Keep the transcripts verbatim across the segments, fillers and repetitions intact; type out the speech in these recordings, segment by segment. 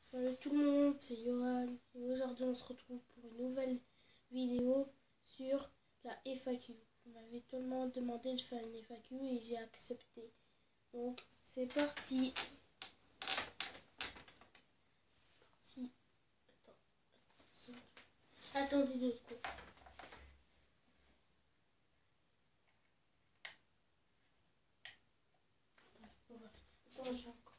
Salut tout le monde, c'est Johan et aujourd'hui on se retrouve pour une nouvelle vidéo sur la F A Q. Vous m'avez tellement demandé de faire une F A Q et j'ai accepté. Donc c'est parti. Parti. Attends. Attendez deux secondes. Attends, j'ai encore.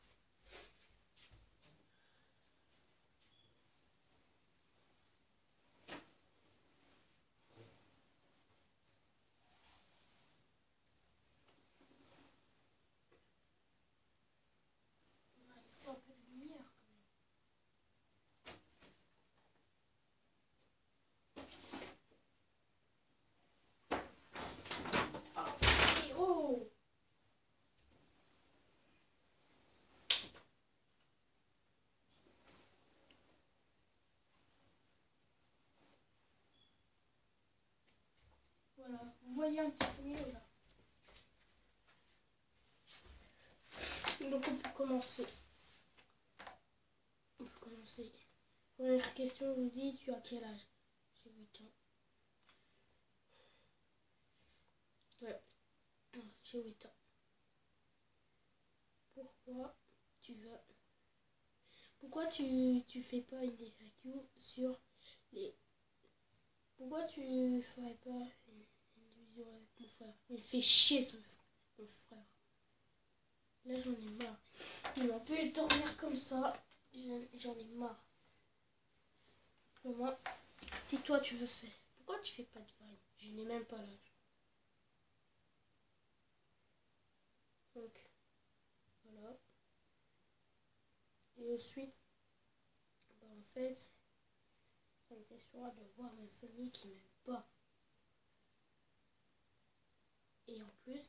On va laisser un peu de lumière quand même. Ah, et oh! Voilà, vous voyez un petit peu mieux là. Donc on peut commencer. On peut commencer. Première question vous dit, tu as quel âge? J'ai huit ans. Ouais, j'ai huit ans. Pourquoi tu vas... Pourquoi tu, tu fais pas une F A Q sur les... Pourquoi tu ferais pas une, une vidéo avec mon frère? Il me fait chier ce mon frère. Là j'en ai marre. Il m'a pu dormir comme ça. J'en ai marre. Moi, si toi tu veux faire, pourquoi tu fais pas de Vine? Je n'ai même pas l'âge. Donc, voilà. Et ensuite, bah en fait, ça me déçoit de voir ma famille qui m'aime pas. Et en plus,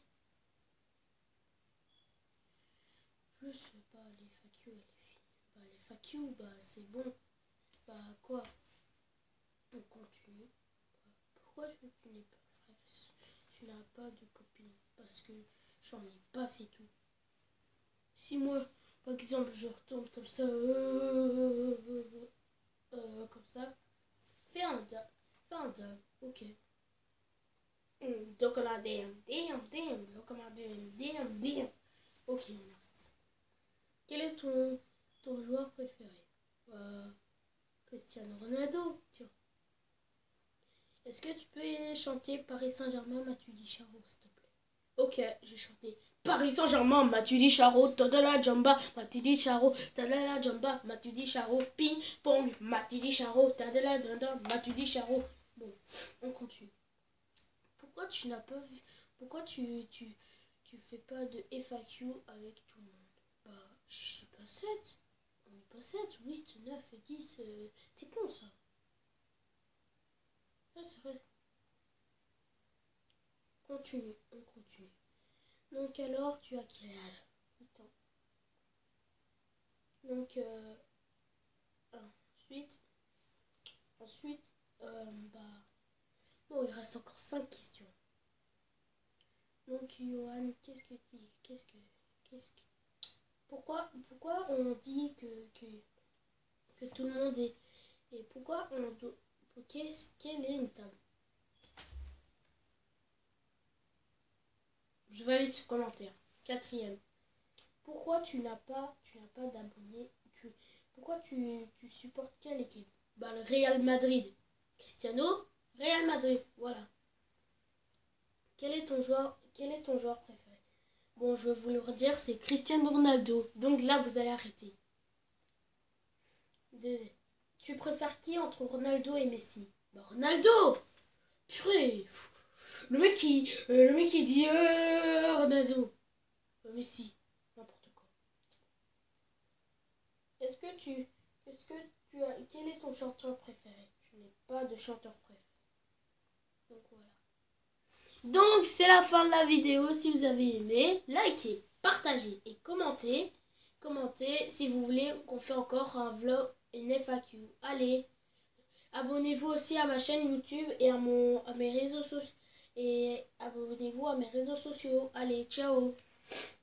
plus, bah les F A Q et les filles. Bah les F A Q, bah c'est bon. Bah quoi? On continue. Pourquoi tu, tu n'es pas frère? Tu n'as pas de copine. Parce que j'en ai pas, c'est tout. Si moi, par exemple, je retourne comme ça, euh, euh, euh, comme ça, fais un dab, fais un dab, ok. Mm, donc on a damn, damn, damn, donc on a damn, damn, damn. Ok, on arrête. Quel est ton, ton joueur préféré? euh, Cristiano Ronaldo, tiens. Est-ce que tu peux chanter Paris Saint-Germain, Matuidi Charo, s'il te plaît? Ok, j'ai chanté Paris Saint-Germain, Matuidi Charo, Tadala Jamba, Matuidi Charo, Tadala Jamba, Matuidi Charo, Ping Pong, Matuidi Charo, Tadala Danda, Matuidi Charo. Bon, on continue. Pourquoi tu n'as pas vu, pourquoi tu, tu, tu fais pas de F A Q avec tout le monde? Bah, je sais pas, sept. On n'est pas sept, huit, neuf, dix, euh, c'est con ça. Ouais, c'est vrai. Continue, on continue. Donc alors, tu as quel âge? huit ans. Donc, euh, ensuite, ensuite, euh, bah, bon, il reste encore cinq questions. Donc, Johan, qu'est-ce que tu, qu'est-ce que, qu'est-ce que, pourquoi, pourquoi on dit que, que, que tout le monde est, et pourquoi on doit, qu'est-ce, quelle est une table? Je vais aller sur commentaire. Quatrième. Pourquoi tu n'as pas, tu n'as pas d'abonnés? Tu, pourquoi tu, tu supportes quelle équipe? Bah le Real Madrid. Cristiano, Real Madrid. Voilà. Quel est ton joueur, quel est ton joueur préféré? Bon, je vais vous le redire, c'est Cristiano Ronaldo. Donc là, vous allez arrêter. De, tu préfères qui entre Ronaldo et Messi? Bah Ronaldo. Purée. Le mec qui, euh, le mec qui dit euh, Ronaldo. Euh, Messi. N'importe quoi. Est-ce que tu... Est-ce que tu as... Quel est ton chanteur préféré? Je n'ai pas de chanteur préféré. Donc voilà. Donc c'est la fin de la vidéo. Si vous avez aimé, likez, partagez et commentez. Commentez si vous voulez qu'on fait encore un vlog, une F A Q. Allez, abonnez-vous aussi à ma chaîne YouTube et à, mon, à mes réseaux sociaux. Et abonnez-vous à mes réseaux sociaux. Allez, ciao.